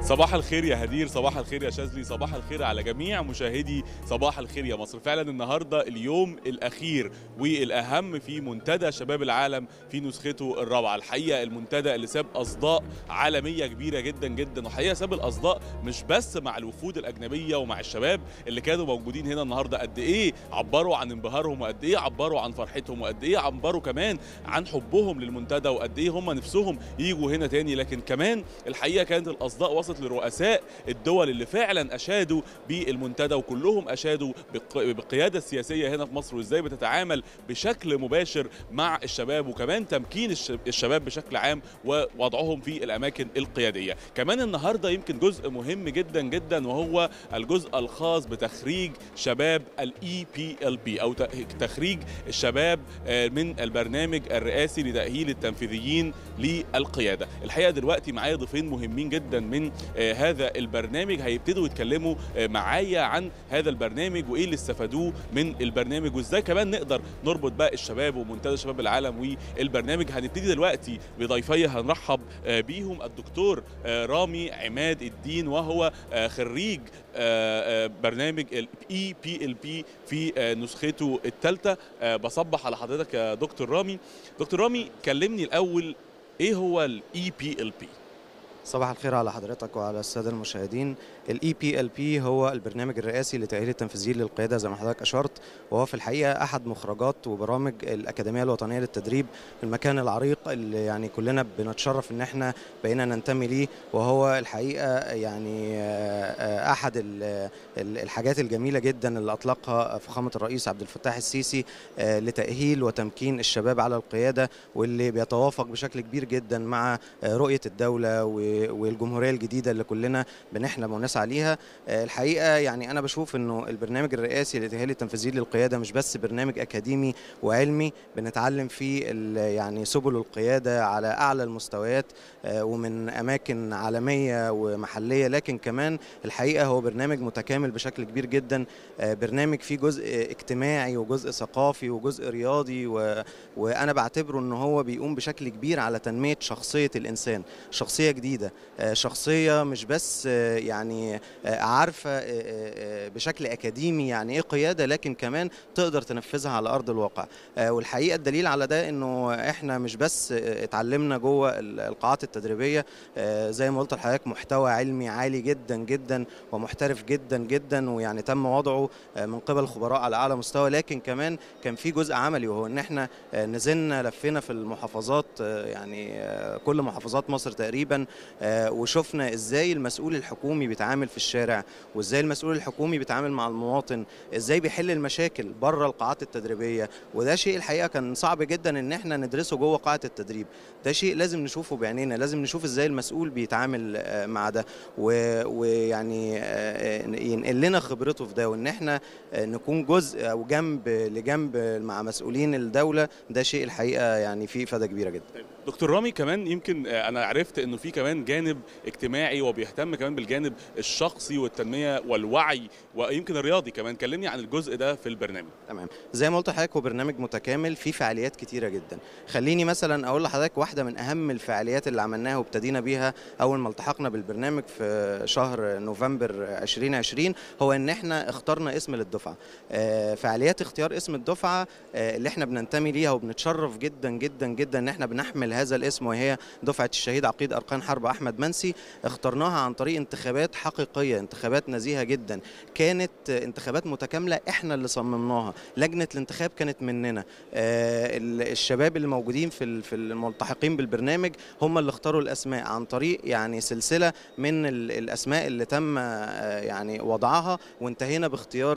صباح الخير يا هدير، صباح الخير يا شاذلي، صباح الخير على جميع مشاهدي صباح الخير يا مصر. فعلا النهارده اليوم الاخير والاهم في منتدى شباب العالم في نسخته الرابعه. الحقيقه المنتدى اللي ساب اصداء عالميه كبيره جدا جدا، وحقيقه ساب الاصداء مش بس مع الوفود الاجنبيه ومع الشباب اللي كانوا موجودين هنا النهارده، قد ايه عبروا عن انبهارهم وقد ايه عبروا عن فرحتهم وقد ايه عبروا كمان عن حبهم للمنتدى وقد ايه هم نفسهم يجوا هنا تاني. لكن كمان الحقيقه كانت الاصداء وصلت لرؤساء الدول اللي فعلا اشادوا بالمنتدى، وكلهم اشادوا بالقياده السياسيه هنا في مصر وازاي بتتعامل بشكل مباشر مع الشباب، وكمان تمكين الشباب بشكل عام ووضعهم في الاماكن القياديه. كمان النهارده يمكن جزء مهم جدا جدا وهو الجزء الخاص بتخريج شباب الاي بي ال بي او تخريج الشباب من البرنامج الرئاسي لتاهيل التنفيذيين للقياده. الحقيقه دلوقتي معايا ضيفين مهمين جدا من هذا البرنامج هيبتدوا يتكلموا معايا عن هذا البرنامج وايه اللي استفادوه من البرنامج وازاي كمان نقدر نربط بقى الشباب ومنتدى شباب العالم والبرنامج. هنبتدي دلوقتي بضيفي هنرحب بيهم الدكتور رامي عماد الدين، وهو خريج برنامج الاي بي ال بي في نسخته الثالثه. بصبح على حضرتك يا دكتور رامي. دكتور رامي، كلمني الاول، ايه هو الاي بي ال بي؟ صباح الخير على حضرتك وعلى السادة المشاهدين. الاي بي ال بي هو البرنامج الرئاسي لتأهيل التنفيذيين للقيادة زي ما حضرتك أشرت، وهو في الحقيقة أحد مخرجات وبرامج الأكاديمية الوطنية للتدريب، المكان العريق اللي يعني كلنا بنتشرف إن احنا بقينا ننتمي ليه، وهو الحقيقة يعني أحد الحاجات الجميلة جدا اللي أطلقها فخامة الرئيس عبد الفتاح السيسي لتأهيل وتمكين الشباب على القيادة، واللي بيتوافق بشكل كبير جدا مع رؤية الدولة والجمهورية الجديدة اللي كلنا بنحلم ونسعى ليها. الحقيقة يعني أنا بشوف إنه البرنامج الرئاسي لتأهيل التنفيذيين للقيادة مش بس برنامج أكاديمي وعلمي بنتعلم فيه يعني سبل القيادة على أعلى المستويات ومن أماكن عالمية ومحلية، لكن كمان الحقيقة هو برنامج متكامل بشكل كبير جدا. برنامج فيه جزء اجتماعي وجزء ثقافي وجزء رياضي، وأنا بعتبره إنه هو بيقوم بشكل كبير على تنمية شخصية الإنسان، شخصية جديدة، شخصية مش بس يعني عارفة بشكل أكاديمي يعني إيه قيادة، لكن كمان تقدر تنفذها على أرض الواقع. والحقيقة الدليل على ده إنه إحنا مش بس اتعلمنا جوه القاعات التدريبية زي ما قلت لحضرتك محتوى علمي عالي جدا جدا ومحترف جدا جدا، ويعني تم وضعه من قبل خبراء على أعلى مستوى، لكن كمان كان في جزء عملي، وهو إن إحنا نزلنا لفينا في المحافظات، يعني كل محافظات مصر تقريبا، وشفنا ازاي المسؤول الحكومي بيتعامل في الشارع، وازاي المسؤول الحكومي بيتعامل مع المواطن، ازاي بيحل المشاكل بره القاعات التدريبيه. وده شيء الحقيقه كان صعب جدا ان احنا ندرسه جوه قاعه التدريب، ده شيء لازم نشوفه بعينينا، لازم نشوف ازاي المسؤول بيتعامل مع ده، ويعني ينقل لنا خبرته في ده، وان احنا نكون جزء او جنب لجنب مع مسؤولين الدوله. ده شيء الحقيقه يعني فيه افاده كبيره جدا. دكتور رامي، كمان يمكن انا عرفت انه في كمان جانب اجتماعي وبيهتم كمان بالجانب الشخصي والتنميه والوعي ويمكن الرياضي كمان. كلمني عن الجزء ده في البرنامج. تمام، زي ما قلت لحضرتك هو برنامج متكامل فيه فعاليات كتيره جدا. خليني مثلا اقول لحضرتك واحده من اهم الفعاليات اللي عملناها وابتدينا بيها اول ما التحقنا بالبرنامج في شهر نوفمبر 2020، هو ان احنا اخترنا اسم للدفعه. فعاليات اختيار اسم الدفعه اللي احنا بننتمي ليها وبنتشرف جدا جدا جدا ان احنا بنحمل هذا الاسم، وهي دفعه الشهيد عقيد اركان حرب احمد منسي. اخترناها عن طريق انتخابات حقيقيه، انتخابات نزيهه جدا، كانت انتخابات متكامله احنا اللي صممناها، لجنه الانتخاب كانت مننا، الشباب اللي موجودين في الملتحقين بالبرنامج هم اللي اختاروا الاسماء عن طريق يعني سلسله من الاسماء اللي تم يعني وضعها، وانتهينا باختيار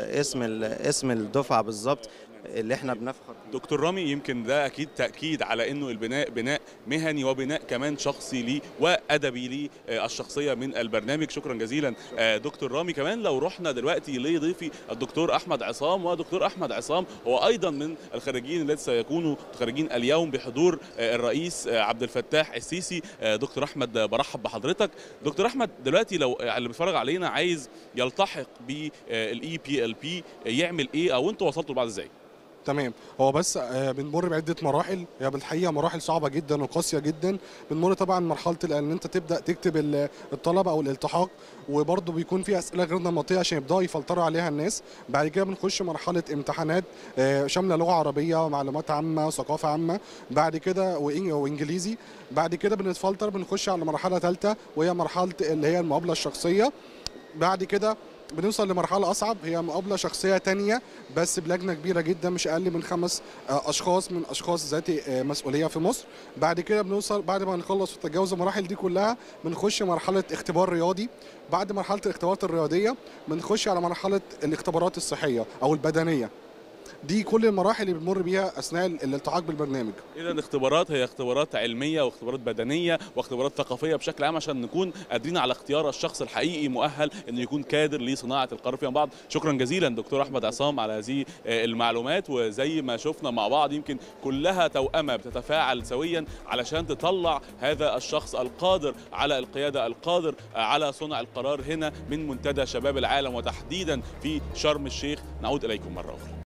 اسم الدفعه بالظبط اللي احنا بنفخر فيه. دكتور رامي، يمكن ده اكيد تاكيد على انه البناء بناء مهني وبناء كمان شخصي ليه وادبي للشخصيه من البرنامج. شكرا جزيلا دكتور رامي. كمان لو رحنا دلوقتي لضيفي الدكتور احمد عصام، ودكتور احمد عصام هو ايضا من الخريجين الذين سيكونوا خارجين اليوم بحضور الرئيس عبد الفتاح السيسي. دكتور احمد، برحب بحضرتك. دكتور احمد، دلوقتي لو اللي بيتفرج علينا عايز يلتحق بالاي بي ال بي يعمل ايه، او انتوا وصلتوا لبعض ازاي؟ تمام. هو بس بنمر بعده مراحل، هي بالحقيقه مراحل صعبه جدا وقاسيه جدا. بنمر طبعا مرحله ان انت تبدا تكتب الطلب او الالتحاق، وبرضه بيكون في اسئله غير نمطيه عشان يبداوا يفلتروا عليها الناس. بعد كده بنخش مرحله امتحانات شامله لغه عربيه ومعلومات عامه وثقافه عامه، بعد كده وانجليزي. بعد كده بنتفلتر بنخش على مرحله ثالثه وهي مرحله اللي هي المقابله الشخصيه. بعد كده بنوصل لمرحلة أصعب، هي مقابلة شخصية تانية بس بلجنة كبيرة جدا، مش أقل من 5 أشخاص من أشخاص ذاتي مسؤولية في مصر. بعد كده بنوصل بعد ما نخلص وتتجاوز المراحل دي كلها بنخش مرحلة اختبار رياضي. بعد مرحلة الاختبارات الرياضية بنخش على مرحلة الاختبارات الصحية أو البدنية. دي كل المراحل اللي بنمر بيها اثناء الالتحاق بالبرنامج. اذا اختبارات هي اختبارات علميه واختبارات بدنيه واختبارات ثقافيه بشكل عام عشان نكون قادرين على اختيار الشخص الحقيقي مؤهل انه يكون كادر لصناعه القرار فيما بعد. شكرا جزيلا دكتور احمد عصام على هذه المعلومات، وزي ما شفنا مع بعض يمكن كلها توأمه بتتفاعل سويا علشان تطلع هذا الشخص القادر على القياده، القادر على صنع القرار هنا من منتدى شباب العالم وتحديدا في شرم الشيخ. نعود اليكم مره اخرى.